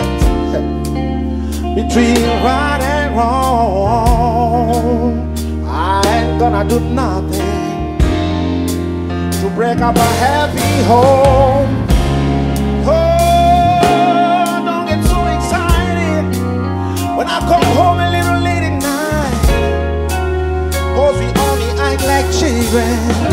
between right and wrong. I ain't gonna do nothing to break up a happy home. Oh, don't get so excited when I come home a little late at night, 'cause we only act like children.